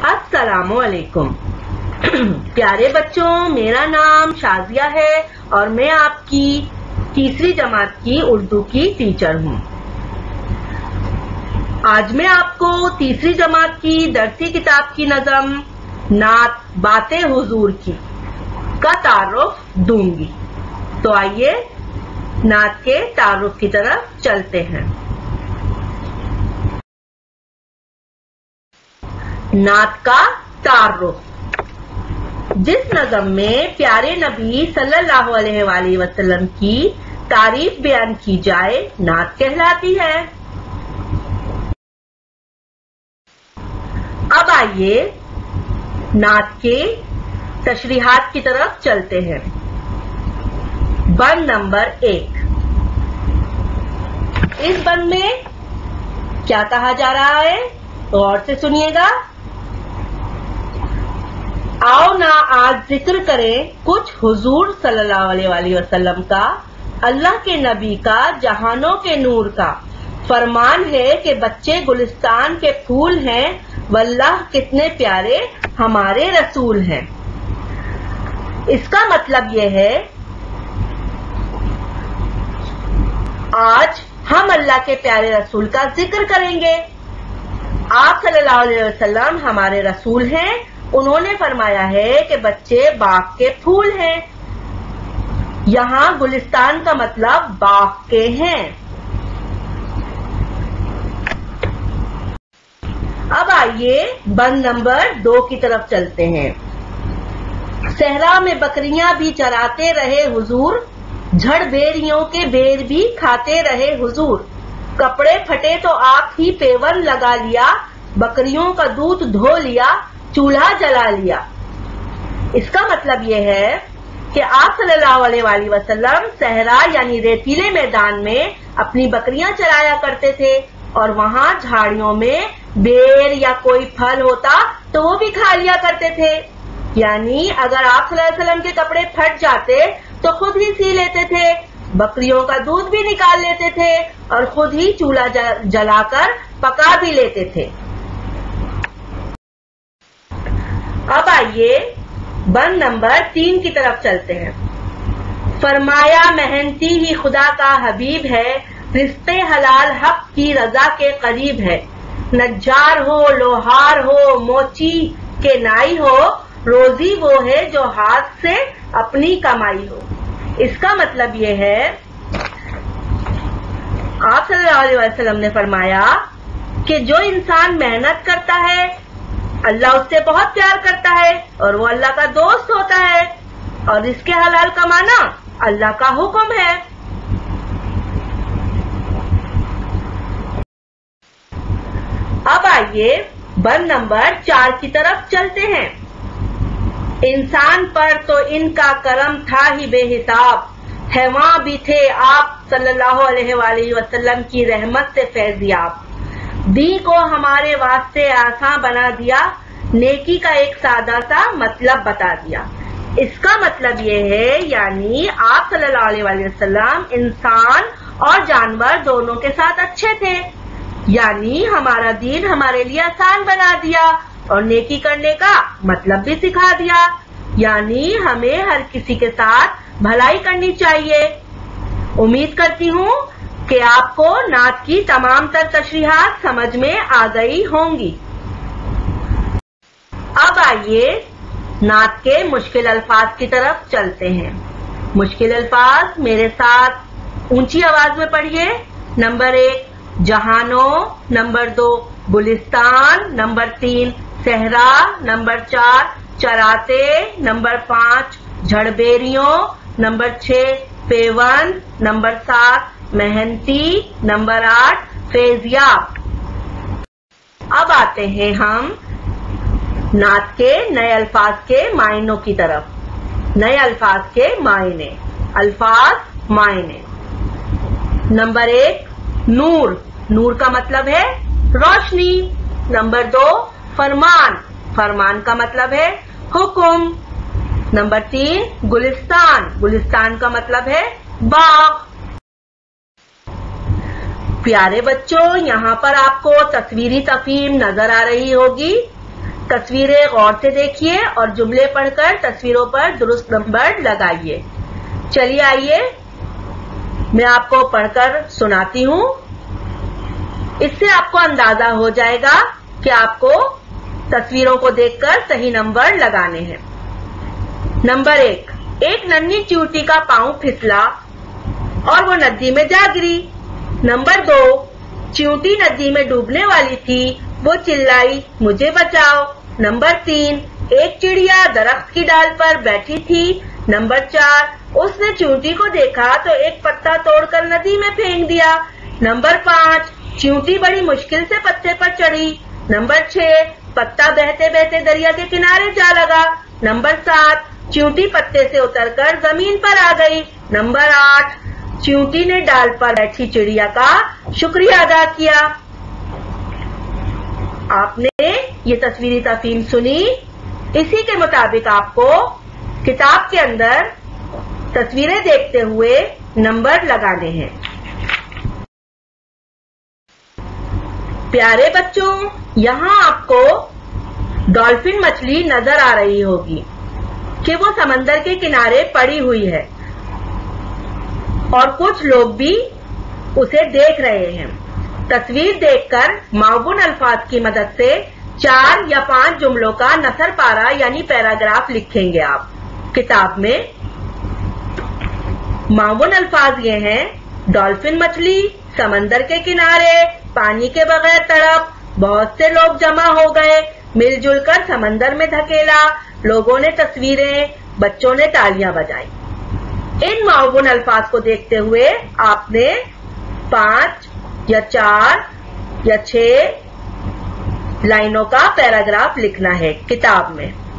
अस्सलामु अलैकुम। प्यारे बच्चों, मेरा नाम शाजिया है और मैं आपकी तीसरी जमात की उर्दू की टीचर हूँ। आज मैं आपको तीसरी जमात की दरसी किताब की नज़म नात बातें हुजूर की का तारुफ दूंगी। तो आइए नात के तारुफ की तरफ चलते हैं। नात का तारुफ। जिस नज़म में प्यारे नबी सल्लल्लाहु अलैहि वसल्लम की तारीफ बयान की जाए, नात कहलाती है। अब आइए नात के तशरीहात की तरफ चलते हैं। बंद नंबर 1। इस बंद में क्या कहा जा रहा है, गौर से सुनिएगा। आओ ना आज जिक्र करें कुछ हुजूर सल्लल्लाहु अलैहि वसल्लम का, अल्लाह के नबी का, जहानों के नूर का फरमान है कि बच्चे गुलिस्तान के फूल हैं, वल्लाह कितने प्यारे हमारे रसूल हैं। इसका मतलब यह है, आज हम अल्लाह के प्यारे रसूल का जिक्र करेंगे। आप सल्लल्लाहु अलैहि वसल्लम हमारे रसूल हैं। उन्होंने फरमाया है कि बच्चे बाग के फूल हैं। यहाँ गुलिस्तान का मतलब बाग के हैं। अब आइए बंद नंबर 2 की तरफ चलते हैं। सहरा में बकरियां भी चराते रहे हुजूर, झड़बेरियों के बेर भी खाते रहे हुजूर। कपड़े फटे तो आप ही पेवन लगा लिया, बकरियों का दूध धो लिया, चूल्हा जला लिया। इसका मतलब यह है कि आप सल्लल्लाहु अलैहि वसल्लम सहरा यानी रेतीले मैदान में अपनी बकरियां चराया करते थे और वहां झाड़ियों में बेर या कोई फल होता तो वो भी खा लिया करते थे। यानी अगर आप सल्लल्लाहु अलैहि वसल्लम के कपड़े फट जाते तो खुद ही सी लेते थे, बकरियों का दूध भी निकाल लेते थे और खुद ही चूल्हा जलाकर पका भी लेते थे। अब आइए बंद नंबर 3 की तरफ चलते हैं। फरमाया मेहनती ही खुदा का हबीब है, रिश्ते हलाल हक की रजा के करीब है। नज्जार हो, लोहार हो, मोची के नाई हो, रोजी वो है जो हाथ से अपनी कमाई हो। इसका मतलब ये है, आप सल्लल्लाहु अलैहि वसल्लम ने फरमाया कि जो इंसान मेहनत करता है, अल्लाह उससे बहुत प्यार करता है और वो अल्लाह का दोस्त होता है, और इसके हलाल कमाना अल्लाह का हुक्म है। अब आइए बंद नंबर 4 की तरफ चलते हैं। इंसान पर तो इनका करम था ही बेहिसाब, है वहां भी थे आप सल्लल्लाहु अलैहि वसल्लम की रहमत से फैज़याब। दी को हमारे वास्ते आसान बना दिया, नेकी का एक सादा सा मतलब बता दिया। इसका मतलब ये है, यानी आप सल्लल्लाहु अलैहि वसल्लम इंसान और जानवर दोनों के साथ अच्छे थे, यानी हमारा दीन हमारे लिए आसान बना दिया और नेकी करने का मतलब भी सिखा दिया। यानी हमें हर किसी के साथ भलाई करनी चाहिए। उम्मीद करती हूँ कि आपको नात की तमाम तर तशरीहात समझ में आ गई होंगी। अब आइए नात के मुश्किल अल्फाज की तरफ चलते हैं। मुश्किल अल्फाज मेरे साथ ऊंची आवाज में पढ़िए। नंबर 1 जहानों, नंबर 2 गुलिस्तान, नंबर 3 सहरा, नंबर 4 चराते, नंबर 5 झड़बेरियों, नंबर 6 पेवन, नंबर 7 मेहनती, नंबर 8 फैज़याब। अब आते हैं हम नात के नए अल्फाज के मायनों की तरफ। नए अल्फाज के मायने, अल्फाज मायने। नंबर 1 नूर, नूर का मतलब है रोशनी। नंबर 2 फरमान, फरमान का मतलब है हुक्म। नंबर 3 गुलिस्तान, गुलिस्तान का मतलब है बाग। प्यारे बच्चों, यहाँ पर आपको तस्वीरी तफहीम नजर आ रही होगी। तस्वीरें गौर से देखिए और जुमले पढ़कर तस्वीरों पर दुरुस्त नंबर लगाइए। चलिए आइए मैं आपको पढ़कर सुनाती हूँ। इससे आपको अंदाजा हो जाएगा कि आपको तस्वीरों को देखकर सही नंबर लगाने हैं। नंबर 1, एक नन्ही चींटी का पांव फिसला और वो नदी में जा गिरी। नंबर 2, चींटी नदी में डूबने वाली थी, वो चिल्लाई मुझे बचाओ। नंबर 3, एक चिड़िया दरख्त की डाल पर बैठी थी। नंबर 4, उसने चींटी को देखा तो एक पत्ता तोड़कर नदी में फेंक दिया। नंबर 5, चींटी बड़ी मुश्किल से पत्ते पर चढ़ी। नंबर 6, पत्ता बहते बहते दरिया के किनारे जा लगा। नंबर 7, चींटी पत्ते से उतरकर जमीन पर आ गई। नंबर 8, चींटी ने डाल पर बैठी चिड़िया का शुक्रिया अदा किया। आपने ये तस्वीरी तफहीम सुनी। इसी के मुताबिक आपको किताब के अंदर तस्वीरें देखते हुए नंबर लगाने हैं। प्यारे बच्चों, यहाँ आपको डॉल्फिन मछली नजर आ रही होगी कि वो समंदर के किनारे पड़ी हुई है और कुछ लोग भी उसे देख रहे हैं। तस्वीर देखकर माऊबुन अल्फाज की मदद से 4 या 5 जुमलों का नसर पारा यानी पैराग्राफ लिखेंगे आप किताब में। माऊबुन अल्फाज ये हैं: डॉल्फिन मछली, समंदर के किनारे, पानी के बगैर तड़प, बहुत से लोग जमा हो गए, मिलजुल कर समंदर में धकेला, लोगों ने तस्वीरें, बच्चों ने तालियां बजाई। इन माऊबुन अल्फाज को देखते हुए आपने 5 या 4 या 6 लाइनों का पैराग्राफ लिखना है किताब में।